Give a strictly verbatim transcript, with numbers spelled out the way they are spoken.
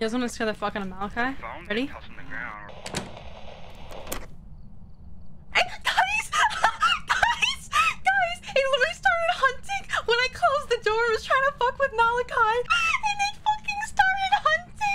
You guys want to scare the fuck out of Malachi? Ready? Hey, guys! guys! Guys! He literally started hunting when I closed the door. He was trying to fuck with Malachi.